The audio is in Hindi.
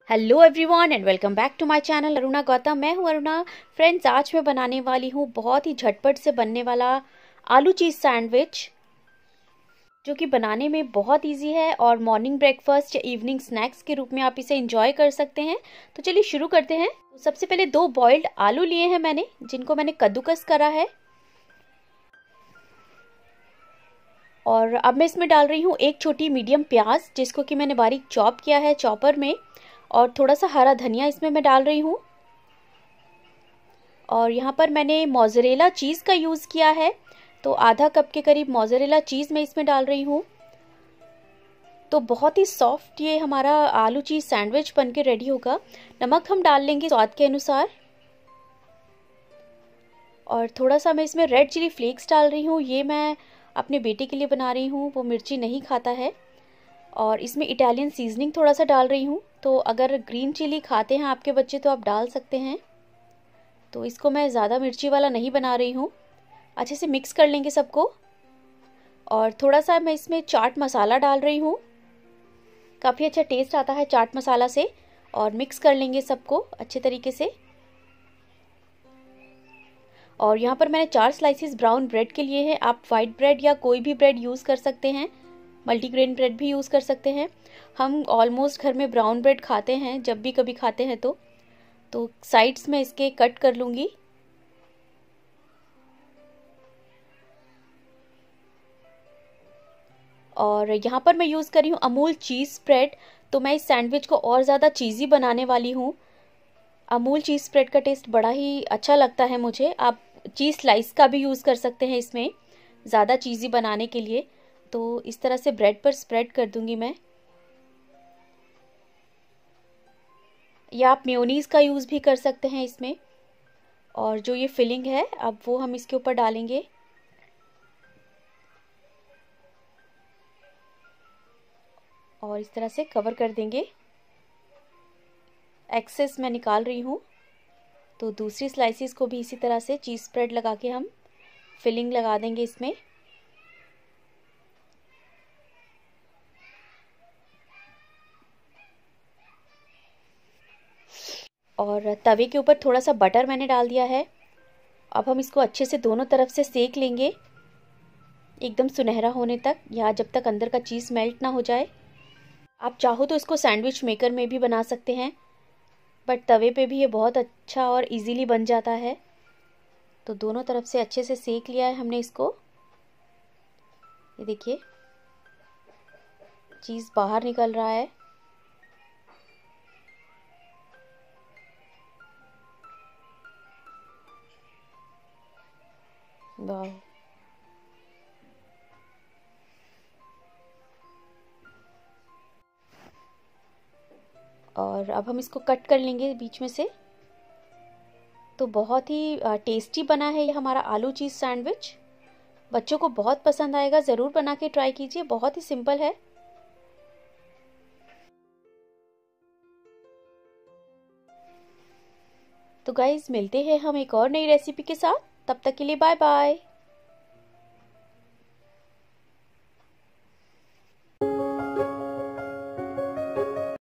Hello everyone and welcome back to my channel Aruna Gautam. मैं हूं अरुणा। फ्रेंड्स, आज मैं बनाने वाली हूं बहुत ही झटपट से बनने वाला आलू चीज़ सैंडविच, जो कि बनाने में बहुत इजी है और मॉर्निंग ब्रेकफास्ट या इवनिंग स्नैक्स के रूप में आप इसे एंजॉय कर सकते हैं। तो चलिए शुरू करते हैं। तो सबसे पहले 2 बॉइल्ड आलू लिए हैं मैंने, जिनको मैंने कद्दूकस करा है। और अब मैं इसमें डाल रही हूँ 1 छोटी मीडियम प्याज, जिसको कि मैंने बारीक चॉप किया है चॉपर में। और थोड़ा सा हरा धनिया इसमें मैं डाल रही हूँ। और यहाँ पर मैंने मोज़रेला चीज़ का यूज़ किया है, तो आधा कप के करीब मोज़रेला चीज़ मैं इसमें डाल रही हूँ। तो बहुत ही सॉफ्ट ये हमारा आलू चीज़ सैंडविच बन के रेडी होगा। नमक हम डाल लेंगे स्वाद के अनुसार। और थोड़ा सा मैं इसमें रेड चिली फ्लेक्स डाल रही हूँ। ये मैं अपने बेटे के लिए बना रही हूँ, वो मिर्ची नहीं खाता है। और इसमें इटालियन सीजनिंग थोड़ा सा डाल रही हूँ। तो अगर ग्रीन चिली खाते हैं आपके बच्चे तो आप डाल सकते हैं। तो इसको मैं ज़्यादा मिर्ची वाला नहीं बना रही हूँ। अच्छे से मिक्स कर लेंगे सबको। और थोड़ा सा मैं इसमें चाट मसाला डाल रही हूँ। काफ़ी अच्छा टेस्ट आता है चाट मसाला से। और मिक्स कर लेंगे सबको अच्छे तरीके से। और यहाँ पर मैंने 4 स्लाइसिस ब्राउन ब्रेड के लिए हैं। आप वाइट ब्रेड या कोई भी ब्रेड यूज़ कर सकते हैं, मल्टीग्रेन ब्रेड भी यूज़ कर सकते हैं। हम ऑलमोस्ट घर में ब्राउन ब्रेड खाते हैं, जब भी कभी खाते हैं तो साइड्स में इसके कट कर लूँगी। और यहाँ पर मैं यूज़ कर रही हूँ अमूल चीज़ स्प्रेड। तो मैं इस सैंडविच को और ज़्यादा चीज़ी बनाने वाली हूँ। अमूल चीज़ स्प्रेड का टेस्ट बड़ा ही अच्छा लगता है मुझे। आप चीज़ स्लाइस का भी यूज़ कर सकते हैं इसमें ज़्यादा चीज़ी बनाने के लिए। तो इस तरह से ब्रेड पर स्प्रेड कर दूँगी मैं। या आप मेयोनीज़ का यूज़ भी कर सकते हैं इसमें। और जो ये फिलिंग है अब वो हम इसके ऊपर डालेंगे। और इस तरह से कवर कर देंगे। एक्सेस मैं निकाल रही हूँ। तो दूसरी स्लाइसिस को भी इसी तरह से चीज़ स्प्रेड लगा के हम फिलिंग लगा देंगे इसमें। और तवे के ऊपर थोड़ा सा बटर मैंने डाल दिया है। अब हम इसको अच्छे से दोनों तरफ से सेक लेंगे, एकदम सुनहरा होने तक, या जब तक अंदर का चीज़ मेल्ट ना हो जाए। आप चाहो तो इसको सैंडविच मेकर में भी बना सकते हैं, बट तवे पे भी ये बहुत अच्छा और इजीली बन जाता है। तो दोनों तरफ से अच्छे से सेक लिया है हमने इसको। ये देखिए चीज़ बाहर निकल रहा है। वाह! और अब हम इसको कट कर लेंगे बीच में से। तो बहुत ही टेस्टी बना है ये हमारा आलू चीज़ सैंडविच। बच्चों को बहुत पसंद आएगा, ज़रूर बना के ट्राई कीजिए, बहुत ही सिंपल है। तो गाइज़, मिलते हैं हम एक और नई रेसिपी के साथ। तब तक के लिए बाय बाय।